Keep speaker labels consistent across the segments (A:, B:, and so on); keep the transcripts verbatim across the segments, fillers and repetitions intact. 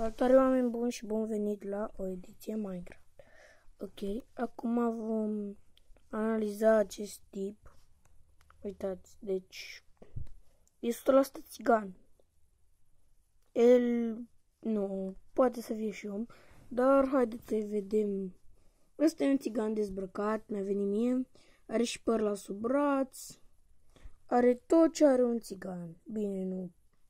A: Salutare oameni buni și bun venit la o ediție Minecraft. Ok, acum vom analiza acest tip. Uitați, deci e o sută la sută țigan. El nu poate să fie și om, dar haideți să-i vedem. Ăsta e un țigan dezbrăcat, mi-a venit mie. Are și păr la sub braț. Are tot ce are un țigan. Bine, nu.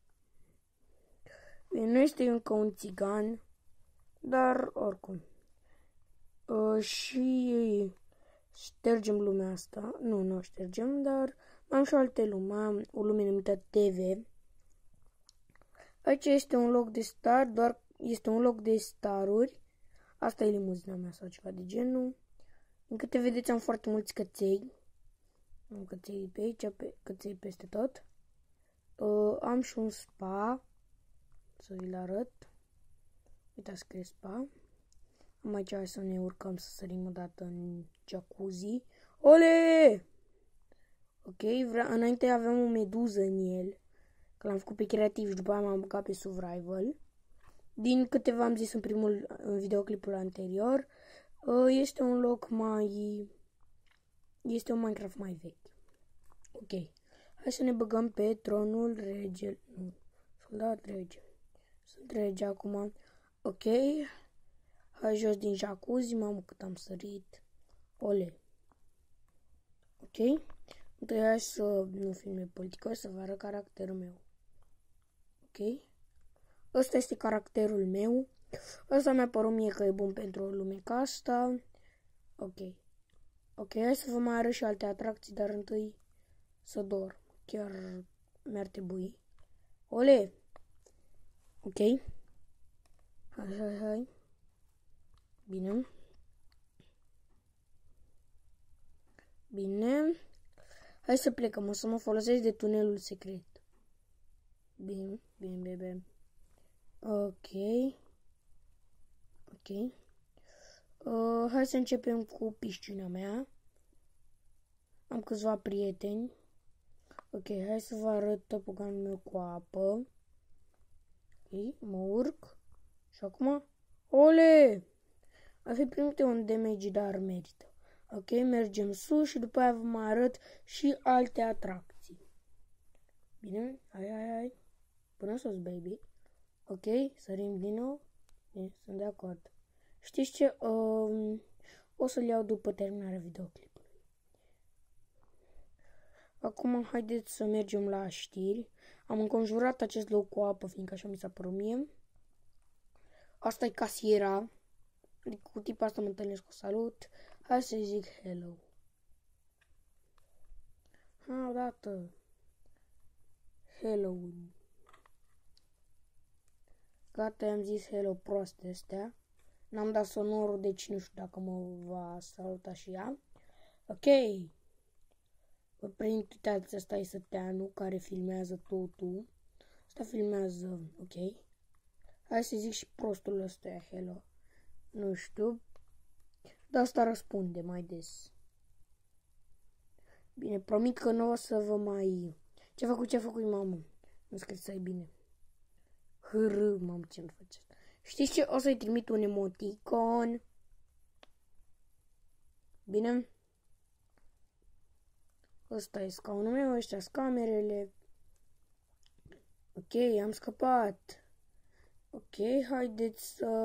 A: Bine, nu este încă un țigan, dar oricum. Uh, și ștergem lumea asta. Nu, nu o ștergem, dar am și alte lume. Am o lume numită T V. Aici este un loc de star, doar este un loc de staruri. Asta e limuzina mea sau ceva de genul. În câte vedeți am foarte mulți căței. Am căței pe aici, pe, căței peste tot. Uh, am și un spa. Să vi-l arăt. Uitați, scrie spa. Am aici, hai să ne urcăm, să sărim odată în jacuzzi. Ole! Ok, vrea, înainte aveam o meduză în el. Că l-am făcut pe creativ și după aia m-am băgat pe survival. Din câte v-am zis în primul în videoclipul anterior, este un loc mai... Este un Minecraft mai vechi. Ok, hai să ne băgăm pe tronul rege. Nu, soldat rege. Sunt rege acum. Ok. Hai jos din jacuzzi, mamă cât am sărit. Ole. Ok. Întâi hai să nu filme politicos, să vă arăt caracterul meu. Ok. Ăsta este caracterul meu. Ăsta mi-a părut mie că e bun pentru o lume ca asta. Ok. Ok, hai să vă mai arăt și alte atracții, dar întâi să dorm. Chiar mi-ar trebui. Ole. Ok. Hai, hai, hai. Bine. Bine. Hai să plecăm. O să mă folosesc de tunelul secret. Bine, bine, bine. Ok. Ok. Uh, hai să începem cu piscina mea. Am câțiva prieteni. Ok, hai să vă arăt topoganul meu cu apă. Ok, mă urc. Și acum... Ole! A fi primit un damage, dar merită. Ok, mergem sus și după aia vă mai arăt și alte atracții. Bine? Hai, hai, hai. Până sus, baby. Ok, sărim din nou. Bine, sunt de acord. Știți ce? Um, o să-l iau după terminarea videoclipului. Acum haideți să mergem la știri. Am înconjurat acest loc cu apă, fiindcă așa mi s-a părut mie. Asta e casiera. Adică cu tipul asta mă întâlnesc cu salut. Hai să-i zic hello. Ha, odată. Hello. Gata, i-am zis hello proste astea. N-am dat sonorul, deci nu știu dacă mă va saluta și ea. Ok. Vă prind, uitați, ăsta e Săteanu care filmează totul. Asta filmează, ok. Hai să zic și prostul ăsta, hello. Nu știu. Dar asta răspunde mai des. Bine, promit că nu o să vă mai... Ce-a făcut, ce-a făcut, mamă? Nu scris să-i bine. Hârâ, mamă, ce-mi faceți? Știți ce? O să-i trimit un emoticon. Bine? Ăsta e scaunul meu, ăștia sunt camerele. Ok, am scăpat. Ok, haideți să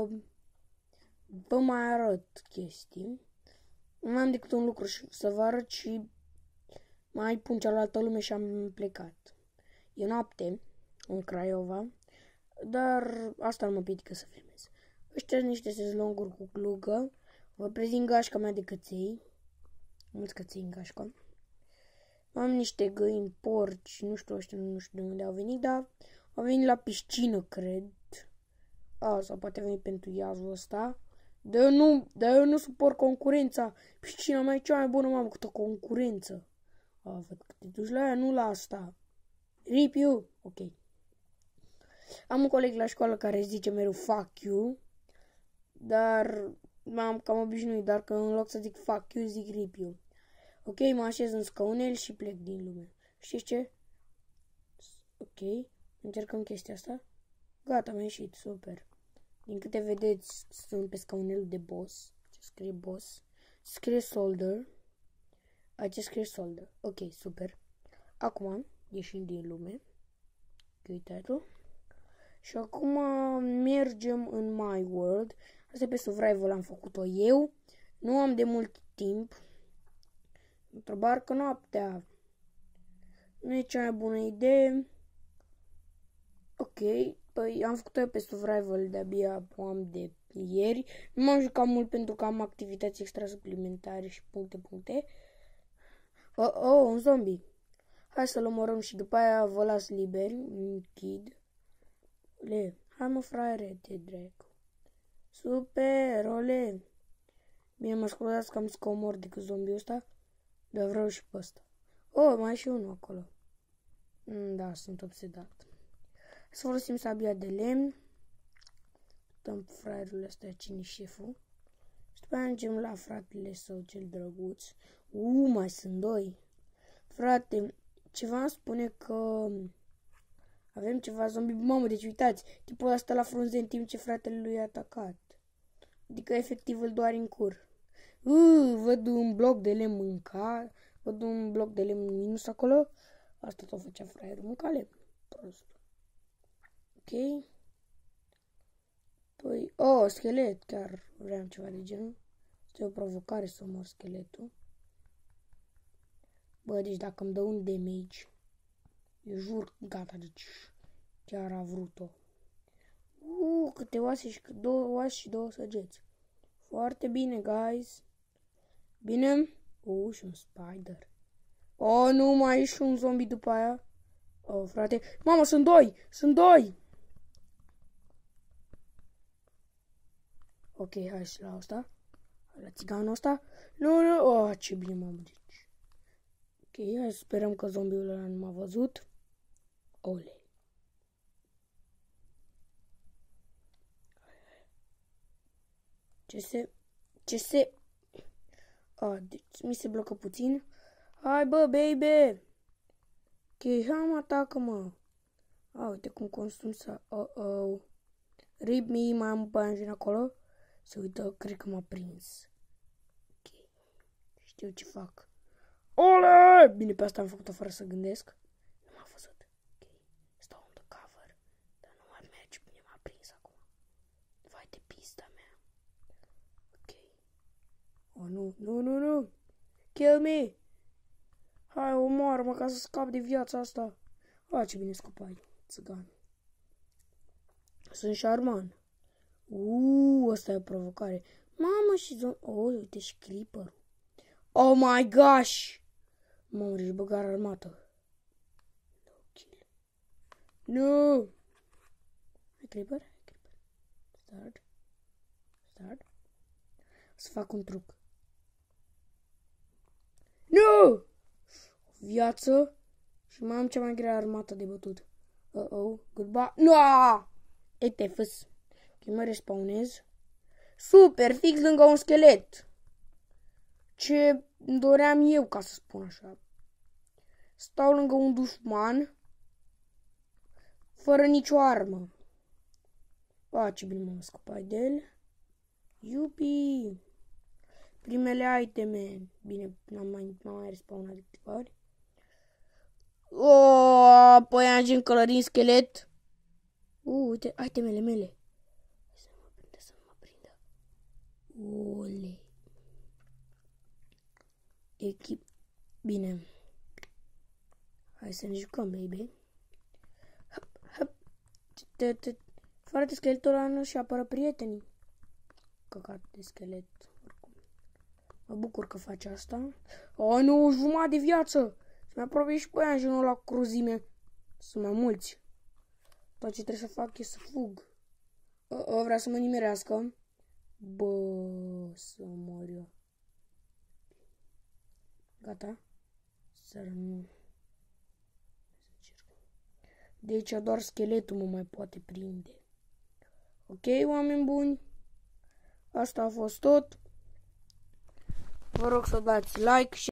A: vă mai arăt chestii. Nu mai am decât un lucru să vă arăt și mai pun cealaltă lume și am plecat. E noapte în Craiova, dar asta nu mă piedică să filmez. Ăștia sunt niște sezlonguri cu glugă. Vă prezint gașca mea de căței. Mulți căței în gașcă. Am niște găini, porci, nu știu, ăștia, nu știu de unde au venit, dar au venit la piscină, cred. A, sau poate veni pentru iazul ăsta. Dar eu nu, dar eu nu suport concurența. Piscina mea e cea mai bună, mamă, câtă concurență. A, văd că te duci la ea, nu la asta. Rip you. Ok. Am un coleg la școală care zice mereu fuck you. Dar m-am cam obișnuit, dar că în loc să zic fuck you, zic rip you. Ok, mă așez în scaunel și plec din lume. Știți ce? Ok, încercăm chestia asta. Gata, mi-a ieșit, super. Din câte vedeți, sunt pe scaunelul de boss. Ce scrie boss? Scrie solder. Aici scrie solder. Ok, super. Acum, ieșim din lume. Uitați-o. Și acum mergem în My World. Asta e pe survival, am făcut-o eu. Nu am de mult timp. Într-o barcă noaptea. Nu e cea mai bună idee. Ok, păi am făcut-o eu pe survival, de-abia am de ieri. Nu m-am jucat mult pentru că am activități extra suplimentare și puncte, puncte. Oh, oh, un zombie. Hai să-l omorăm și după aia vă las liberi. Închid. Le. Hai mă, fraiere, te dracu. Super, ole. Bine, mă scuzați că am să omor decât zombiul ăsta, dar vreau și pe ăsta. Oh, mai e și unul acolo. Da, sunt obsedat. Să folosim sabia de lemn. Dăm fraierul ăsta, cine șeful. Și după aia mergem la fratele său cel drăguț. Uuu, mai sunt doi. Frate, ceva îmi spune că avem ceva zombie. Mamă, deci uitați, tipul ăla stă la frunze în timp ce fratele lui a atacat. Adică efectiv îl doare în cur. Uuu, văd un bloc de lemn mânca. Văd un bloc de lemn minus acolo. Asta tot făcea fraierul, mânca lemn. Prost. Ok. Păi, oh, schelet, chiar vreau ceva de genul. Este o provocare să omor scheletul. Bă, deci dacă îmi dă un damage, eu jur, gata, deci chiar a vrut-o. Uuu, câte oase și câte două oase și două săgeți. Foarte bine, guys. Bine? Uuu, și un spider. Oh, nu, mai e și un zombie după aia. Oh, frate. Mamă, sunt doi! Sunt doi! Ok, hai și la asta. La țiganul ăsta. Nu, nu, oh, ce bine m-am deci. Ok, hai să sperăm că zombiul ăla nu m-a văzut. Ole. Ce se... Ce se... Ah, deci mi se blocă puțin. Hai, bă, baby! Ok, hai, mă, atacă-mă. Ah, uite cum consum să... Oh-oh. Rip me, mai am bani acolo. Se uită, cred că m-a prins. Ok. Știu ce fac. Ole! Bine, pe asta am făcut-o fără să gândesc. Nu m-a văzut. Ok. Stau on the cover. Dar nu mai merge. Bine, m-a prins acum. Vai de pista mea. Ok. Oh, nu, nu, nu, nu. Kill me. Hai, omoară-mă ca să scap de viața asta. Ah, ce bine scapai, țigan. Sunt șarman. Uuu, ăsta e o provocare. Mamă, și zon... Oh, uite și creeper. Oh my gosh! Mamă, deci băgar armată. No kill. Nu! Hai creeper, hai creeper. Start. Start. Să fac un truc. Nu! Viață. Și mai am cea mai grea armată de bătut. Uh-oh, goodbye. Nu! E te fâs. Ok, mă respawnez. Super, fix lângă un schelet. Ce doream eu, ca să spun așa. Stau lângă un dușman. Fără nicio armă. A, ce bine m-am scăpat de el. Iupi. Primele iteme. Bine, n-am mai, mai respawnat de câteva ori. Oh, păi am gen călărin schelet. Uh, uite, itemele mele. Să nu mă prindă, să nu mă prindă. Ole. Echip. Bine. Hai să ne jucăm, baby. Hop, hop. Foarte scheletul ăla nu și apără prietenii. Căcat de schelet. Oricum. Mă bucur că face asta. O, nu, jumătate de viață. Mi-a apropie și pe aia în genul la cruzime. Sunt mai mulți. Tot ce trebuie să fac e să fug. O, o, vrea să mă nimerească. Bă, să mor eu. Gata. Să nu. Deci doar scheletul mă mai poate prinde. Ok, oameni buni. Asta a fost tot. Vă rog să dați like și